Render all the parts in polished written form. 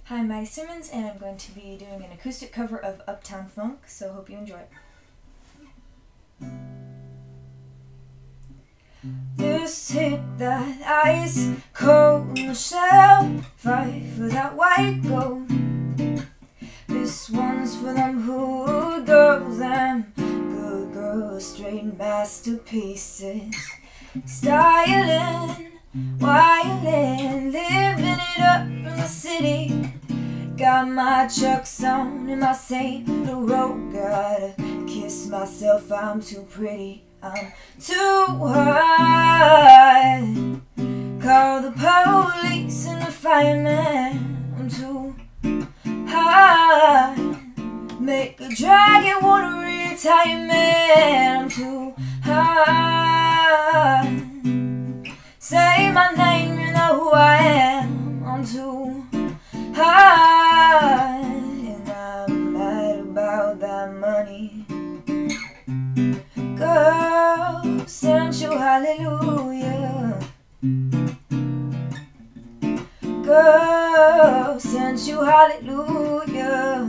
Hi, I'm Maddie Simmons, and I'm going to be doing an acoustic cover of Uptown Funk, so hope you enjoy it. Just hit that ice cold Michelle, fight for that white gold. This one's for them hood girls, them good girls, straight masterpieces. Styling, wildin', living it up in the city. Got my Chucks on in my St. Laurent. Gotta kiss myself, I'm too pretty, I'm too hot. Call the police and the fireman, I'm too hot. Make a dragon wanna retire, man, I'm too hot. Say my name, you know who I am, I'm too hot. And I'm mad about that money. Girl, sent you hallelujah. Girl, sent you hallelujah.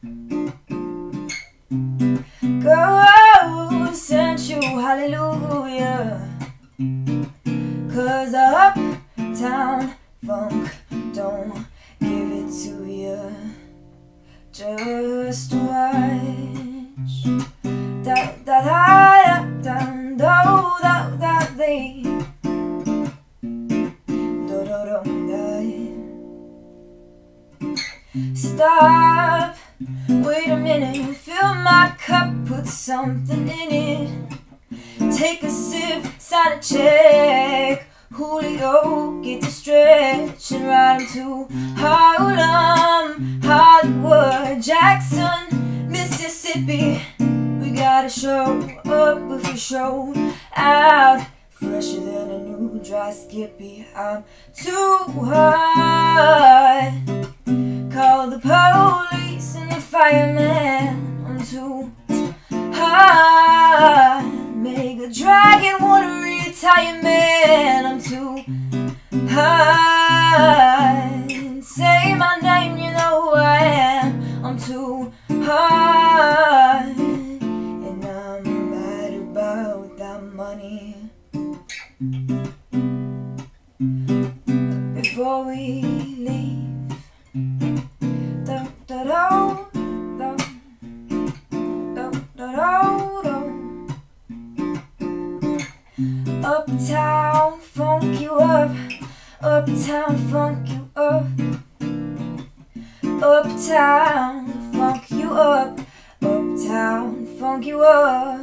Girl, sent you hallelujah. 'Cause Uptown Funk don't give it to you. Just watch Stop, wait a minute, fill my cup, put something in it. Take a sip, sign a check. Julio, get to stretch and ride him to Harlem, Hollywood, Jackson, Mississippi. We gotta show up if we show out. Fresher than a new dry Skippy. I'm too hot. Call the police and the fireman. I'm too hot. Make a dragon wanna retire, man. I'm too hot. Say my name, you know who I am. I'm too hot. And I'm mad about that money. Before we leave, Uptown funk you up, uptown funk you up, uptown funk you up, uptown funk you up.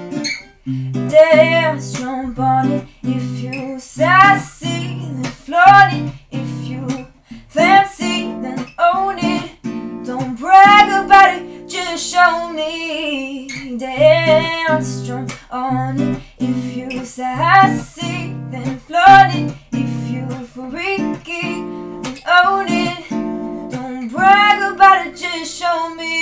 Dance, jump on it if you sassy, then flaunt it if you fancy, then own it. Don't brag about it, just show me. Dance, jump on it if you sassy, then flaunt it if you freaky, then own it. Don't brag about it, just show me.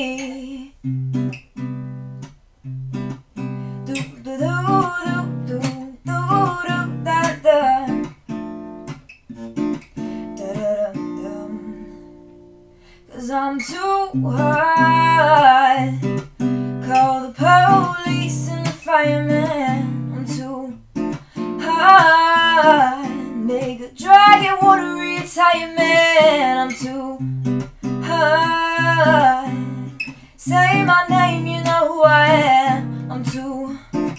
Do do do do do do da da da da da. 'Cause I'm too hot. Call the police and the fireman. I'm too hot. Make a dragon wanna retire, man. I'm too hot. Say my name, you know who I am. I'm too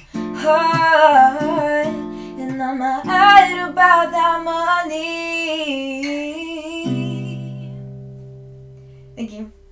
hot. And I'm mad about that money. Thank you.